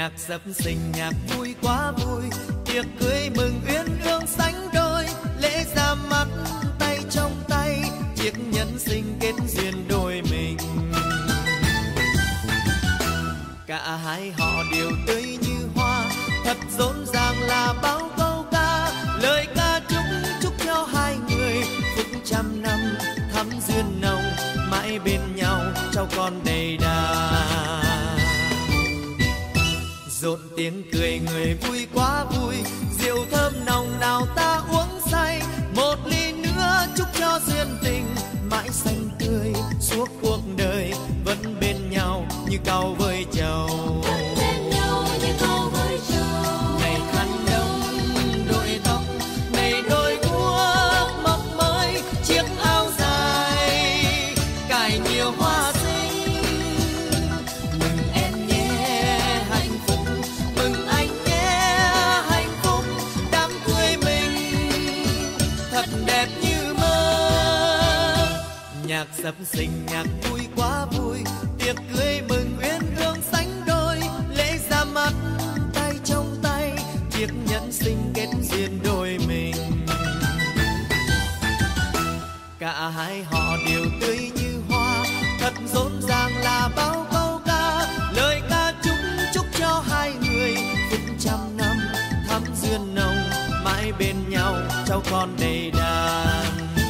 Nhạc sập sình nhạc vui quá vui, tiệc cưới mừng uyên ương sánh đôi, lễ ra mắt tay trong tay, chiếc nhẫn sinh kết duyên đôi mình. Cả hai họ đều tươi như hoa, thật rộn ràng là bao câu ca, lời ca chúc cho hai người phúc trăm năm thắm duyên nồng, mãi bên nhau cháu con đầy đà. Rộn tiếng cười người vui quá vui, rượu thơm nồng nào ta uống say, một ly nữa chúc cho duyên tình mãi xanh tươi suốt cuộc đời, vẫn bên nhau như cau với trầu. Ngày khăn đông đội tóc, ngày đôi guốc mọc mới, chiếc áo dài cài nhiều hoa xinh. Mừng em nhé hạnh phúc, mừng anh nhé hạnh phúc, đám cưới mình thật đẹp như mơ. Nhạc sập sình nhạc vui quá vui, tiệc cưới mừng uyên ương sánh đôi, lễ ra mắt tay trong tay, chiếc nhẫn sinh kết duyên đôi mình. Cả hai họ đều tươi như hoa, thật rộn ràng là bao câu ca, lời ca chúc cho hai người phúc trăm năm thắm duyên nồng, mãi bên nhau cháu con đầy đàn.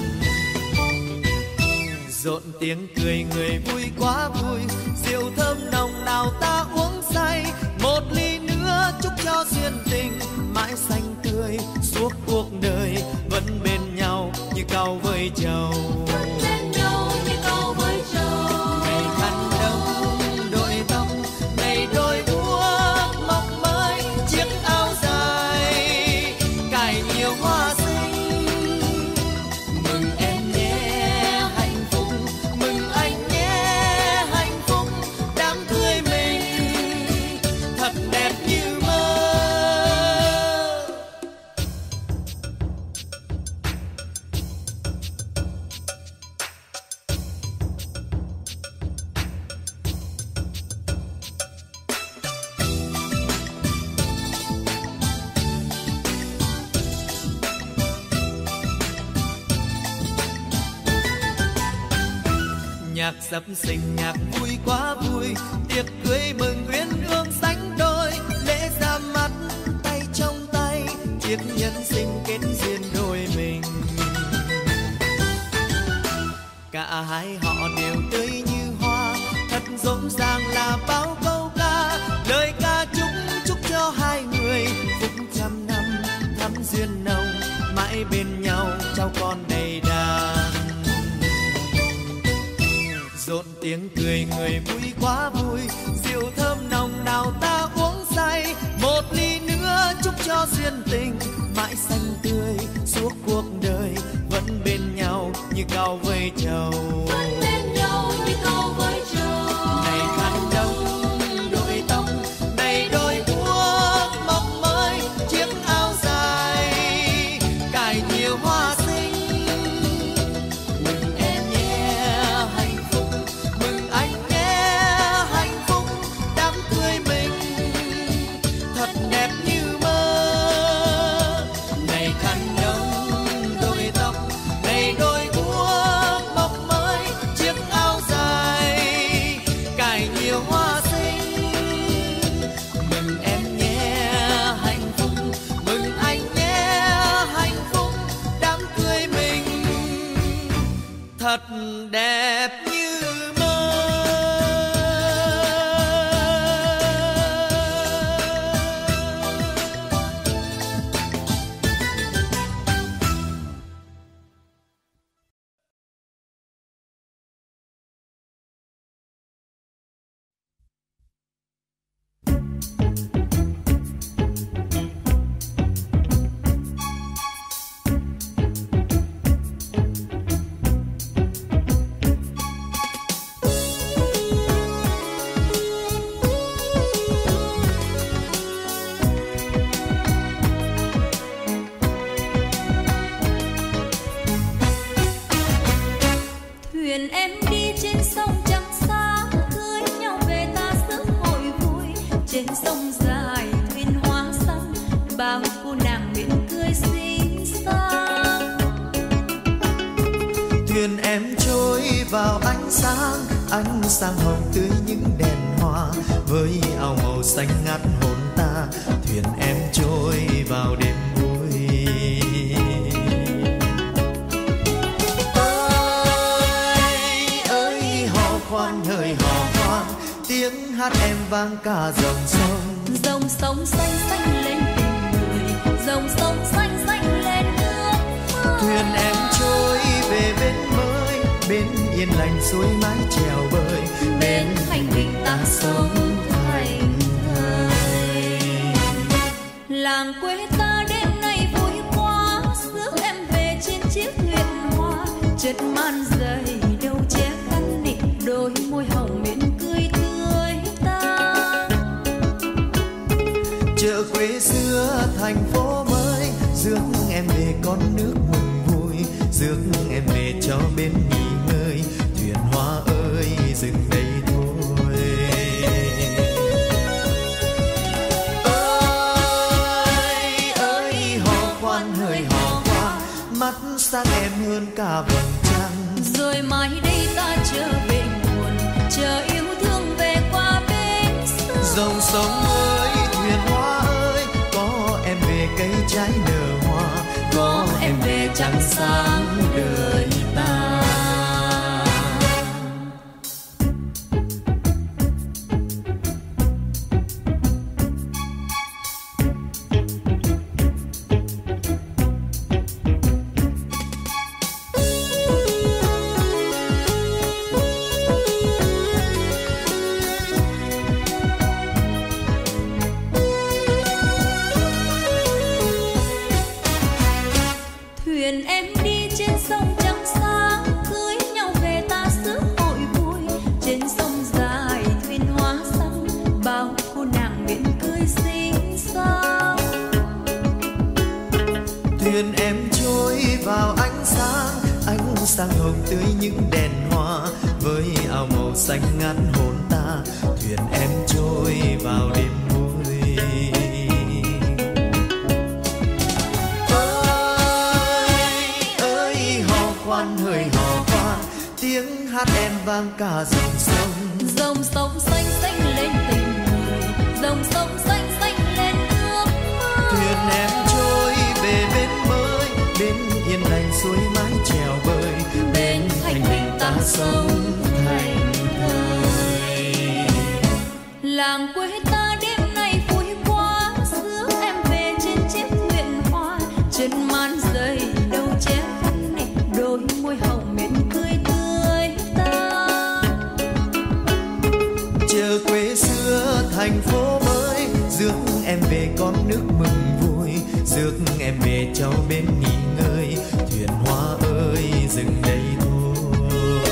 Rộn tiếng cười người vui quá vui, rượu thơm nồng nào ta uống say, một ly nữa chúc cho duyên tình mãi xanh tươi suốt cuộc đời, vẫn bên nhau như cau với trầu. Ngày khăn đông đội tóc, ngày đôi guốc mọc mới, chiếc áo dài cài nhiều hoa xinh. Mừng em nhé hạnh phúc, mừng anh nhé hạnh phúc, đám cưới mình thật đẹp như mơ. Nhạc sập sình nhạc vui quá vui, tiệc cưới mừng uyên ương sánh đôi, lễ ra mắt tay trong tay, chiếc nhẫn sinh kết duyên đôi mình. Cả hai họ đều tươi như hoa, thật rộn ràng là bao câu ca, lời ca chúc cho hai người phúc trăm năm thắm duyên nồng, mãi bên nhau cháu con đầy đàn. Rộn tiếng cười người vui quá vui, rượu thơm nồng nào ta uống say, một ly nữa chúc cho duyên tình mãi xanh tươi suốt cuộc đời, vẫn bên nhau như cau với trầu. Ngày khăn đông đội tóc, ngày đôi guốc mọc mới, chiếc áo dài cài nhiều hoa xinh. Mừng em nhé hạnh phúc, mừng anh nhé hạnh phúc, đám cưới mình thật đẹp như mơ. Ngày khăn đông đội tóc, ngày đôi guốc mọc mới, chiếc áo dài cài nhiều hoa xinh. Mừng em nhé hạnh phúc, mừng anh nhé hạnh phúc, đám cưới mình thật đẹp như mơ. Thuyền em trôi vào ánh sáng hồng tươi những đèn hoa, với áo màu xanh ngát hồn ta. Thuyền em trôi vào đêm vui. Ơi hò khoan hỡi hò khoan, tiếng hát em vang cả dòng sông. Dòng sông xanh xanh lên tình người, dòng sông xanh xanh lên nước mơ. Thuyền em trôi về bên mới, bên yên lành suối mái chèo bơi, bên thanh bình ta sống thành thơi. Làng quê ta đêm nay vui quá, rước em về trên chiếc thuyền hoa. Chất man dày đâu che khăn nị, đôi môi hồng mến cười tươi ta. Chợ quê xưa thành phố mới, rước em về con nước mừng vui, rước em về cho bên nghỉ ngơi. Thuyền hoa ơi dừng đây thôi. Ơi hò khoan hỡi hò khoan, mắt sáng em hơn cả vầng trăng. Rồi mai đây ta trở về nguồn, chờ yêu thương về qua bên sông. Dòng sông ơi thuyền hoa ơi, có em về cây trái nở hoa, có em về trăng sáng đời ta. Thuyền em đi trên sông trắng sáng, cưới nhau về ta rước hội vui. Trên sông dài thuyền hoa xanh, bao cô nàng miệng cười xinh xắn. Thuyền em trôi vào ánh sáng hồng tươi những đèn hoa, với áo màu xanh ngát hồn ta. Thuyền em trôi vào đêm vui. Ơi hò khoan hỡi hò khoan, tiếng hát em vang cả dòng sông. Dòng sông xanh xanh lên tình người, dòng sông xanh xanh lên nước mơ. Thuyền em trôi về bên mới, bên yên lành suối mái chèo bơi, bên thanh bình ta sống thành thơi. Làng quê ta đêm nay vui quá, rước em về trên chiếc thuyền hoa. Chân man dày đâu che khăn nị, đôi môi hồng mến cười tươi ta. Chợ quê xưa thành phố mới, rước em về con nước mừng vui, rước em về cho bên nghỉ ngơi. Thuyền hoa ơi dừng đây thôi.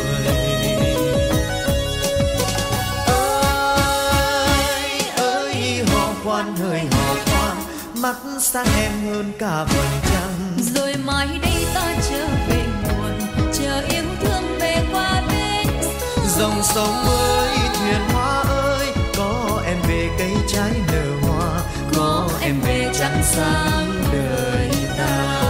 Ơi hò khoan hỡi hò khoan, mắt sáng em hơn cả vầng trăng. Rồi mai đây ta trở về nguồn, chờ yêu thương về qua bên sông. Dòng sông ơi thuyền hoa ơi, có em về cây trái nở hoa, có em về trăng sáng đời ta.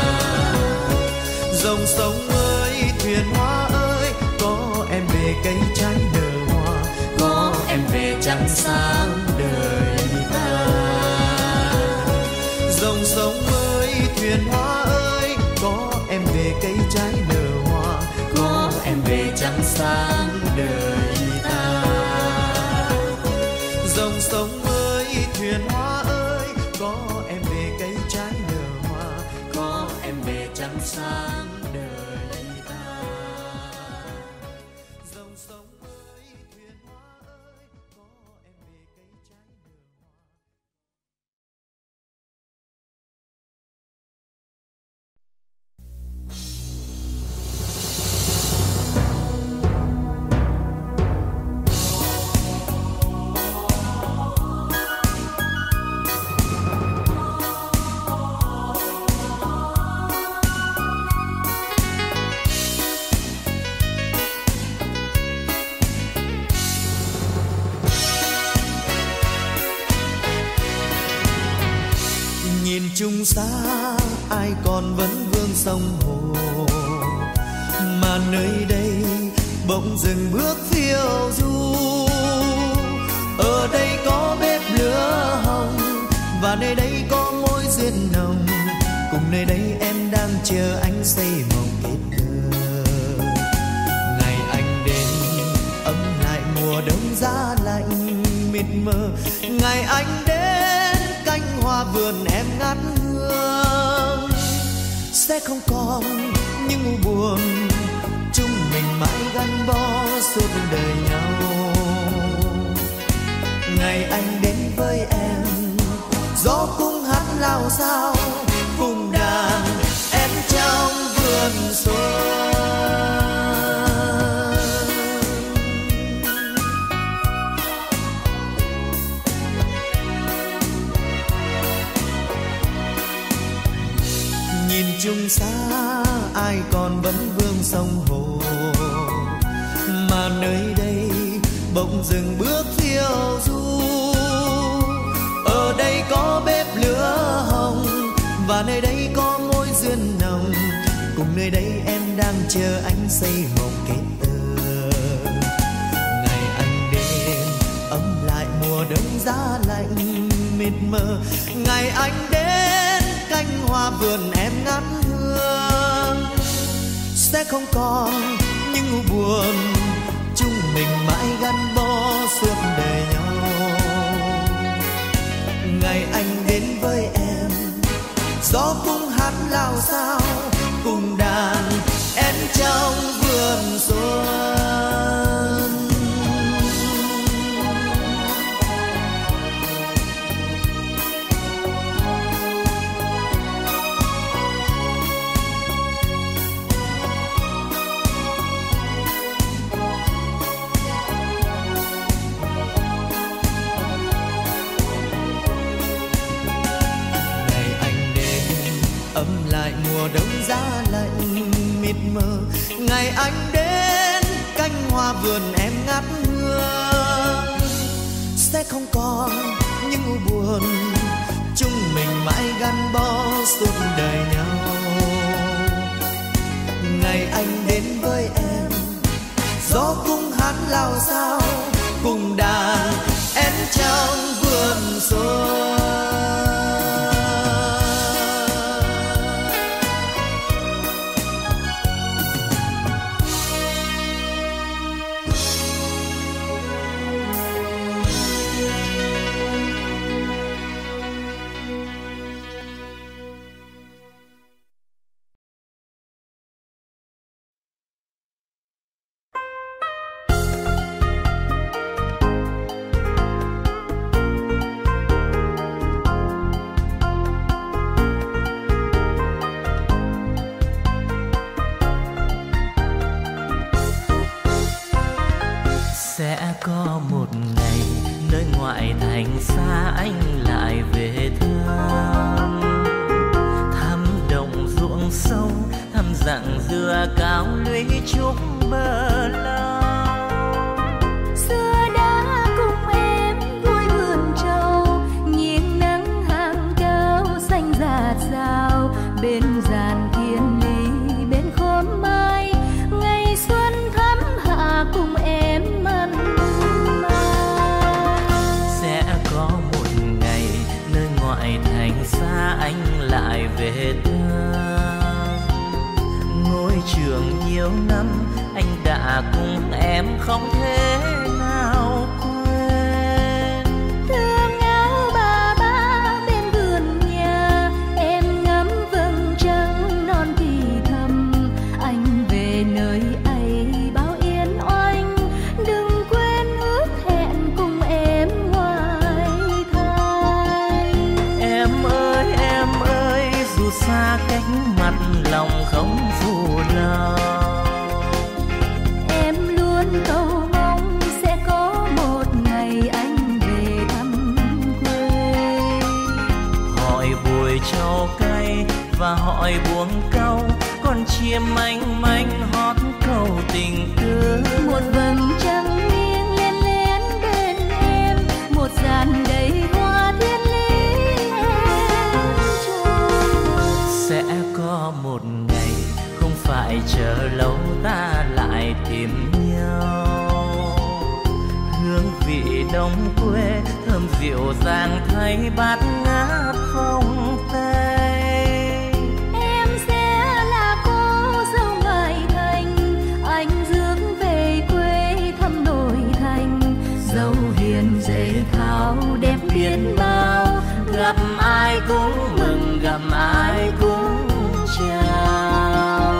Dòng sông ơi thuyền hoa ơi, có em về cây trái nở hoa, có em về trăng sáng đời ta. Dòng sông ơi thuyền hoa ơi, có em về cây trái nở hoa, có em về trăng sáng đời ta. Dòng sông ơi thuyền hoa ơi, có em về cây trái nở hoa, có em về trăng sáng đời ta. Dòng sông ơi thuyền hoa ơi, có em về cây trái nở hoa. chung xa ai còn vẫn vương sông hồ, mà nơi đây bỗng dừng bước phiêu du. Ở đây có bếp lửa hồng và nơi đây có mối duyên nồng, cùng nơi đây em đang chờ anh xây mộng kết tơ. Ngày anh đến ấm lại mùa đông giá lạnh mịt mờ, ngày anh đến cánh hoa vườn em ngát hương. Sẽ không còn những u buồn, chúng mình mãi gắn bó suốt đời nhau. Ngày anh đến với em, gió cũng hát lao sao cùng đàn em trong vườn xuân. Nhìn chung xa ai còn vẫn vương sông hồ, mà nơi đây bỗng dừng bước phiêu du. Ở đây có bếp lửa hồng và nơi đây có mối duyên nồng, cùng nơi đây em đang chờ anh xây mộng kết tơ. Ngày anh đến ấm lại mùa đông giá lạnh mịt mờ, ngày anh đến cánh hoa vườn em ngát hương. Sẽ không còn những u buồn, chúng mình mãi gắn bó suốt đời nhau. Ngày anh đến với em, gió cũng hát lao sao cùng đàn em trong vườn xuân. Ấm lại mùa đông giá lạnh mịt mờ, ngày anh đến cánh hoa vườn em ngát hương. Sẽ không còn những u buồn, chúng mình mãi gắn bó suốt đời nhau. Ngày anh đến với em, gió cũng hát lao sao cùng đàn em trong vườn xuân. Sẽ có một ngày nơi ngoại thành xa anh lại về thăm, thăm đồng ruộng sâu, thăm dặng dừa cao lũy trúc bờ lao. Xưa đã cùng em vui vườn trầu, nhìn nắng hàng cao xanh rạt rào, bên giàn thiên lý bên khóm mai, ngày xuân thắm hạ cùng em. Thành xa anh lại về thăm, ngôi trường nhiều năm anh đã cùng em không thể nào quên. Thương áo bà ba bên vườn nhà, em ngắm vầng trăng non thì thầm, anh về nơi ấy bao yên oanh, đừng quên ước hẹn cùng em ngoài thành. Em ơi dù xa cách mặt lòng không phụ lòng, em luôn cầu mong sẽ có một ngày anh về thăm quê. hỏi bùi trầu cay và hỏi buông cau, con chim manh manh hót cầu tình cứ. Một vầng trăng nghiêng lên lên bên em, một dàn đầy hoa thiên lý em trông. Sẽ có một ngày không phải chờ lâu ta tìm nhau. Hương vị đồng quê thơm dịu dàng thay bát ngát phong tây. Em sẽ là cô dâu ngoại thành, anh rước về quê thăm nội thành. Dâu hiền dễ thao đẹp biết bao, gặp ai cũng mừng, gặp ai cũng chào.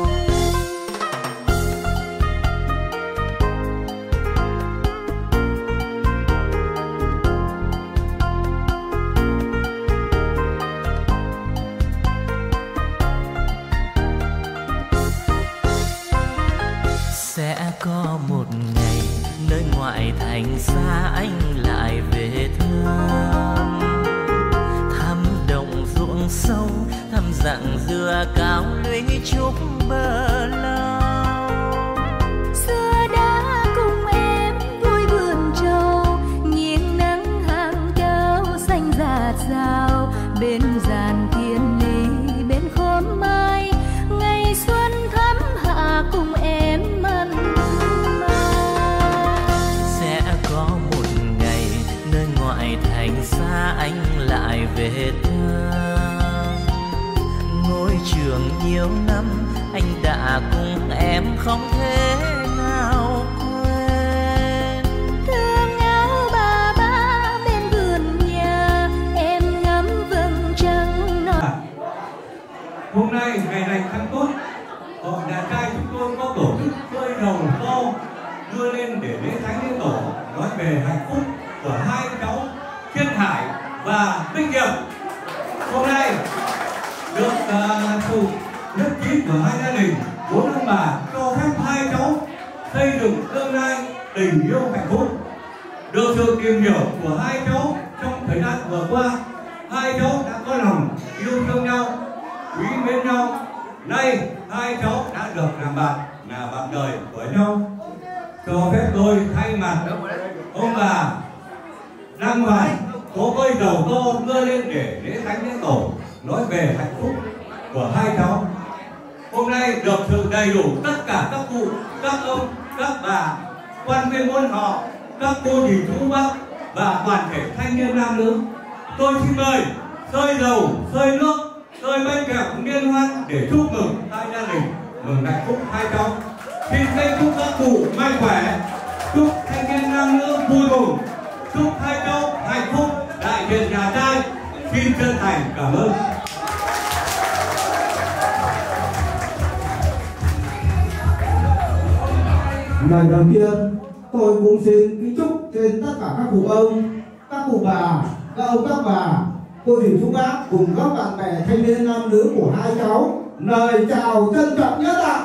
Sẽ có một ngày nơi ngoại thành xa anh lại về thăm, thăm đồng ruộng sâu, thăm dặng dừa cao lũy trúc bờ lao. Xưa đã cùng em vui vườn trầu, nghiêng nắng hàng cao xanh rạt rào. Bên giàn thiên lý bên khóm mai, ngày xuân thắm hạ cùng em ăn mai. Sẽ có một ngày nơi ngoại thành xa anh lại về thăm, ngôi trường nhiều năm anh đã cùng em không thể nào quên. Thương áo bà ba bên vườn nhà, em ngắm vầng trăng non. Hôm nay ngày này tháng tốt, hội nhà trai chúng tôi có tổ chức chơi đầu to đưa lên để lễ thánh lễ tổ, nói về hạnh phúc của hai cháu Thiên Hải và Bích Điệp. Hôm nay được sự nhất trí của hai gia đình, bốn ông bà cho phép hai cháu xây dựng tương lai tình yêu hạnh phúc. Được sự tìm hiểu của hai cháu trong thời gian vừa qua, hai cháu đã có lòng yêu thương nhau, quý mến nhau. Nay hai cháu đã được làm bạn, là bạn đời của nhau. Cho phép tôi thay mặt ông bà Đăng Hoài có cây đầu to đưa lên để lễ thánh lễ tổ, nói về hạnh phúc của hai cháu. Hôm nay được sự đầy đủ tất cả các cụ, các ông, các bà, quan viên môn họ, các cô dì chú bác và toàn thể thanh niên nam nữ. Tôi xin mời xơi dầu, xơi nước, xơi bánh kẹo liên hoan để chúc mừng hai gia đình, mừng hạnh phúc hai cháu. Xin cây chúc các cụ mạnh khỏe, chúc thanh niên nam nữ vui mừng, chúc hai cháu hạnh phúc. Đại diện nhà trai xin chân thành cảm ơn. Lời đầu tiên tôi cũng xin kính chúc trên tất cả các cụ ông, các cụ bà, các ông các bà, cô dì chú bác cùng các bạn bè thanh niên nam nữ của hai cháu lời chào trân trọng nhất ạ.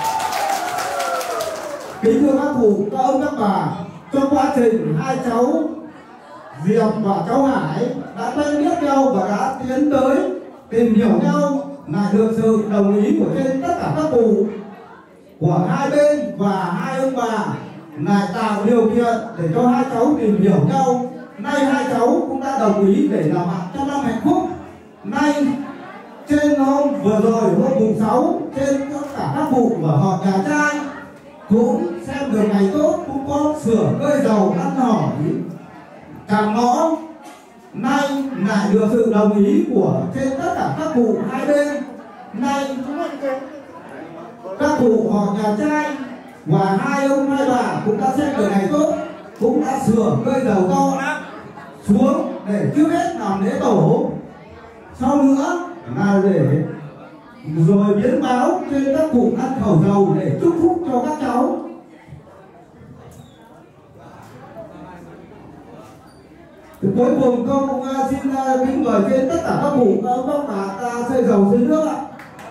Kính thưa các cụ, các ông các bà, trong quá trình hai cháu Diệp và cháu Hải đã quen biết nhau và đã tiến tới tìm hiểu nhau, lại được sự đồng ý của trên tất cả các cụ của hai bên và hai ông bà lại tạo điều kiện để cho hai cháu tìm hiểu nhau. Nay hai cháu cũng đã đồng ý để làm bạn trong năm hạnh phúc. Nay trên hôm vừa rồi, hôm mùng 6, trên tất cả các cụ và họ nhà trai cũng xem được ngày tốt, cũng có sửa cơi dầu ăn hỏi cảm ngõ. Nay lại được sự đồng ý của trên tất cả các cụ hai bên. Nay các cụ họ nhà trai và hai ông hai bà cũng đã xem được ngày tốt, cũng đã sửa cơi dầu to xuống để trước hết làm lễ tổ, sau nữa là để rồi biến báo trên các cụ ăn khẩu dầu để chúc phúc cho các cháu. Cuối cùng tôi cũng xin kính mời trên tất cả các cụ, các ông các bà ta xây dầu dưới nước ạ.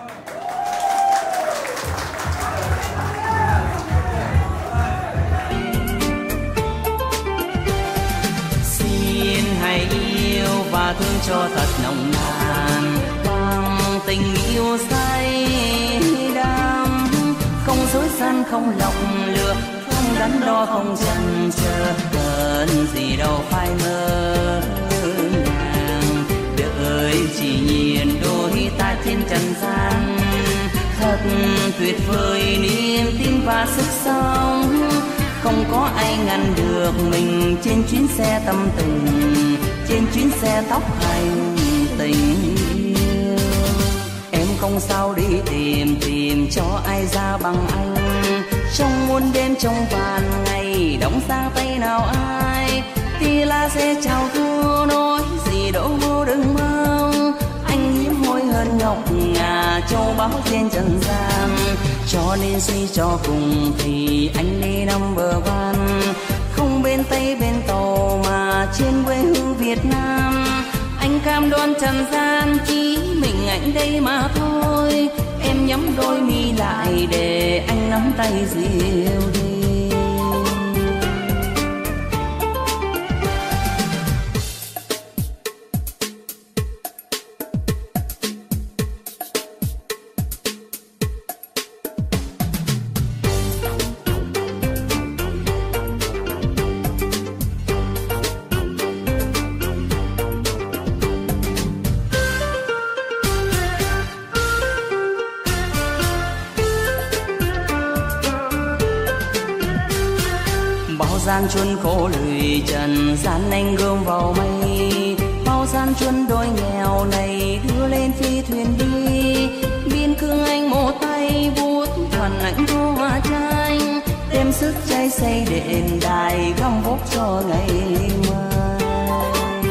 Xin hãy yêu và thương cho thật nồng nàn, bằng tình yêu say đắm, không dối gian không lọc lừa, không đắn đo không chần chờ, cần gì đâu phai mơ nàng. Đời chỉ nhìn đôi ta trên trần gian, thật tuyệt vời niềm tin và sức sống. Không có ai ngăn được mình trên chuyến xe tâm tình, trên chuyến xe tốc hành tình yêu. Em không sao đi tìm cho ai ra bằng anh, trong muôn đêm trong vàn ngày đóng xa tay nào ai. Tia la sẽ chào thua nói gì đâu vô đừng mong, anh hiếm hoi hơn ngọc ngà châu báu trên trần gian. Cho nên suy cho cùng thì anh đi number one, không bên Tây bên Tàu mà trên quê hương Việt Nam. Anh cam đoan trần gian chỉ mình anh đây mà thôi. Em nhắm đôi mi lại để anh nắm tay dịu đi. Gian chuân khổ lụy trần gian anh gom vào mây, bao gian chuân đôi nghèo này đưa lên phi thuyền đi. Biên cương anh một tay vuốt thuần anh thu hoa tranh, đem sức cháy xây đền đài găm vóc cho ngày mai.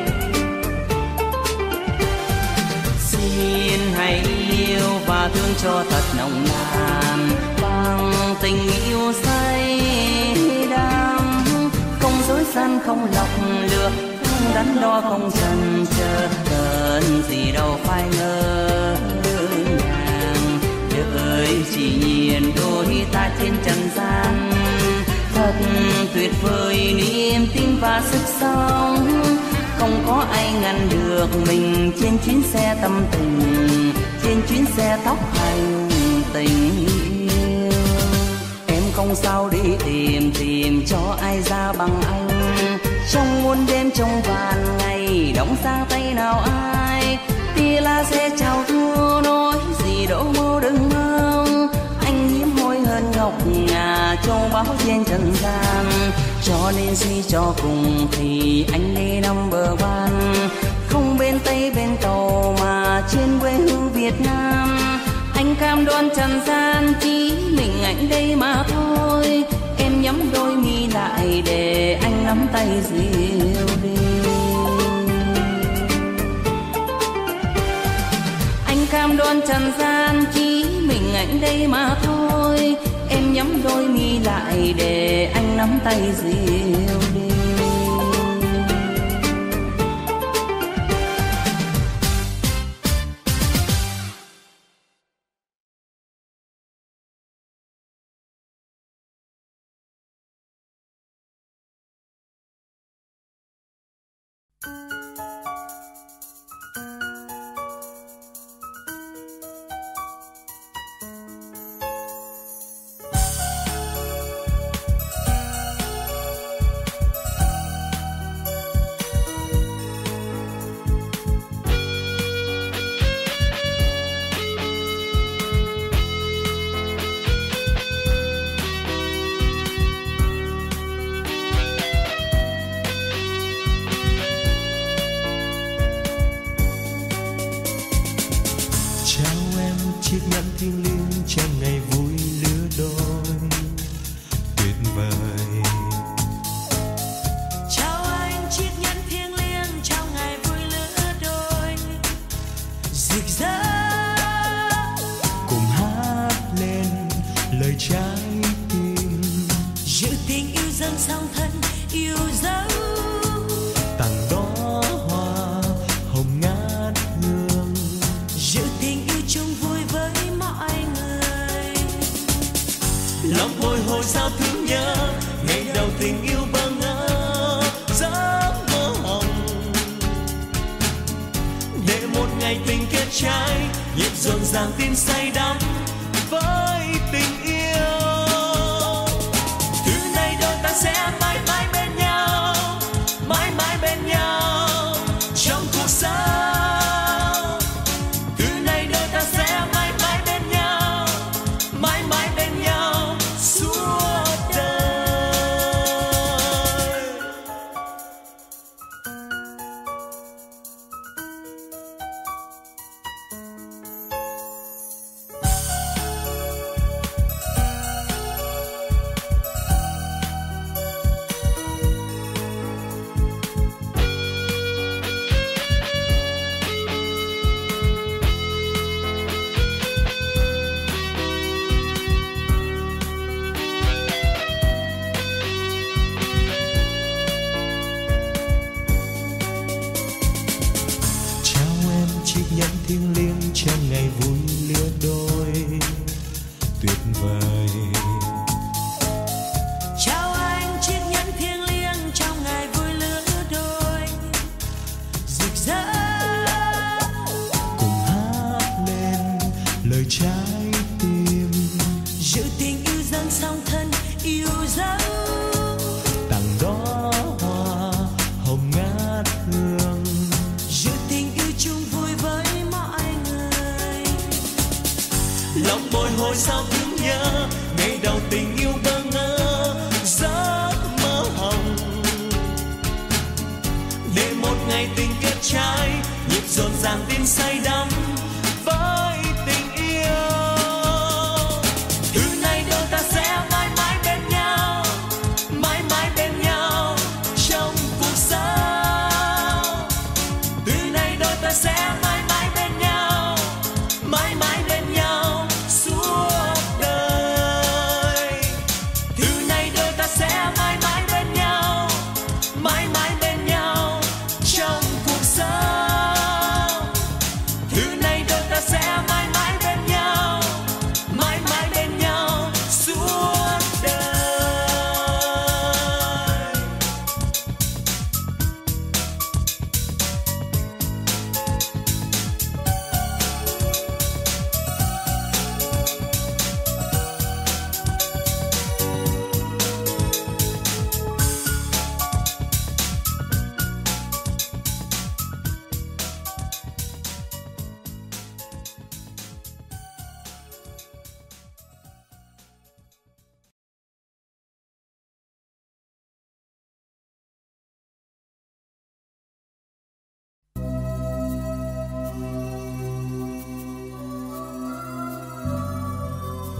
Xin hãy yêu và thương cho thật nồng nàn, bằng tình yêu say đắm, không dối gian không lọc lừa, không đắn đo không chần chờ, cần gì đâu phải ngờ ngàng. Đời chỉ nhìn đôi ta trên trần gian, thật tuyệt vời niềm tin và sức sống. Không có ai ngăn được mình trên chuyến xe tâm tình, trên chuyến xe tốc hành tình yêu. Em không sao đi tìm cho ai ra bằng anh, trong muôn đêm trong vàn ngày đóng xa tay nào ai. Tia la sẽ chào thua nói gì đâu mơ đừng mong, anh hiếm hoi hơn ngọc ngà châu báu trên trần gian. Cho nên suy cho cùng thì anh đi number one, không bên Tây bên Tàu mà trên quê hương Việt Nam. Anh cam đoan trần gian chỉ mình anh đây mà thôi. Em nhắm đôi mi lại để anh nắm tay dịu đi. Anh cam đoan trần gian chỉ mình anh đây mà thôi. Em nhắm đôi mi lại để anh nắm tay dịu đi. vui lứa đôi tuyệt vời. Chào anh chiếc nhẫn thiêng liêng trong ngày vui lứa đôi rực rỡ, cùng hát lên lời trái tim, giữ tình yêu dâng song thân yêu dấu, tặng đó hoa hồng ngát hương, giữ tình yêu chung vui với mọi người. lòng bồi hồi sao thương nhớ ngày đầu tình yêu bơ ngơ giấc mơ hồng, để một ngày tình kết trái nhịp rộn ràng tin say đắm.